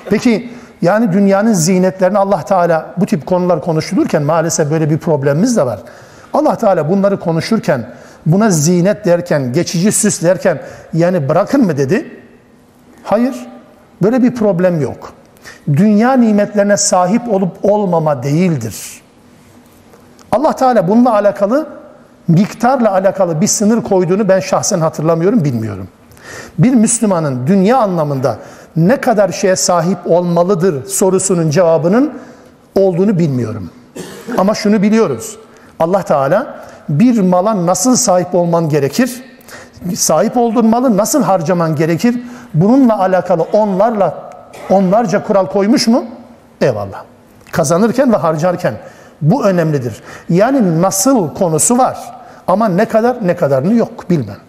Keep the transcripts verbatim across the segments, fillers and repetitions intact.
Peki yani dünyanın zinetlerini Allah Teala bu tip konular konuşulurken maalesef böyle bir problemimiz de var. Allah Teala bunları konuşurken, buna zinet derken, geçici süs derken yani bırakın mı dedi? Hayır. Böyle bir problem yok. Dünya nimetlerine sahip olup olmama değildir. Allah Teala bununla alakalı, miktarla alakalı bir sınır koyduğunu ben şahsen hatırlamıyorum, bilmiyorum. Bir Müslümanın dünya anlamında ne kadar şeye sahip olmalıdır sorusunun cevabının olduğunu bilmiyorum. Ama şunu biliyoruz. Allah Teala bir mala nasıl sahip olman gerekir? Sahip olduğun malı nasıl harcaman gerekir? Bununla alakalı onlarla onlarca kural koymuş mu? Eyvallah. Kazanırken ve harcarken bu önemlidir. Yani nasıl konusu var. Ama ne kadar ne kadarını yok bilmem.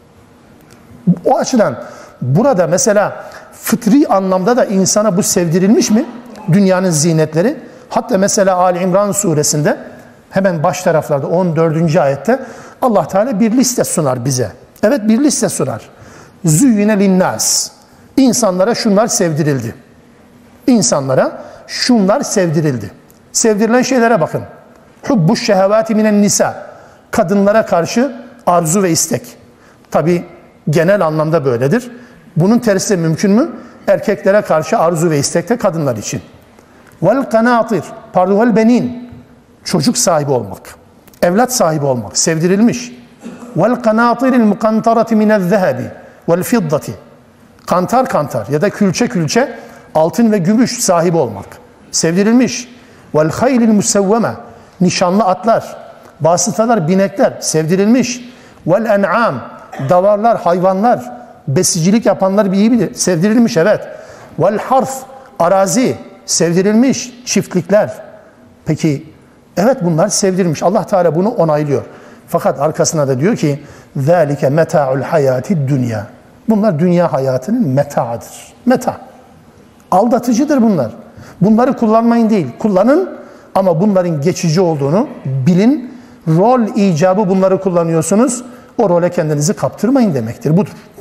O açıdan burada mesela fıtri anlamda da insana bu sevdirilmiş mi? Dünyanın zinetleri. Hatta mesela Ali İmran suresinde hemen baş taraflarda on dördüncü ayette Allah Teala bir liste sunar bize. Evet, bir liste sunar. Züyyine linnâs. İnsanlara şunlar sevdirildi. İnsanlara şunlar sevdirildi. Sevdirilen şeylere bakın. Hubbuş şehevâti minen nisa. Kadınlara karşı arzu ve istek. Tabi genel anlamda böyledir. Bunun tersi mümkün mü? Erkeklere karşı arzu ve istek de kadınlar için. Vel kanâtir. Pardon, vel benin. Çocuk sahibi olmak. Evlat sahibi olmak. Sevdirilmiş. Vel kanâtiril mukantarati minel zehebi. Vel fiddati. Kantar kantar ya da külçe külçe altın ve gümüş sahibi olmak. Sevdirilmiş. Vel haylil musevveme. Nişanlı atlar, vasıtalar, binekler sevdirilmiş. Vel en'am. Davarlar, hayvanlar, besicilik yapanlar bir iyi bilir. Sevdirilmiş, evet. Vel harf. Arazi. Sevdirilmiş. Çiftlikler. Peki, evet bunlar sevdirilmiş. Allah Teala bunu onaylıyor. Fakat arkasına da diyor ki ذَٰلِكَ مَتَاعُ الْحَيَاتِ dünya. Bunlar dünya hayatının metaadır. Meta. Aldatıcıdır bunlar. Bunları kullanmayın değil. Kullanın ama bunların geçici olduğunu bilin. Rol icabı bunları kullanıyorsunuz. O role kendinizi kaptırmayın demektir. Budur.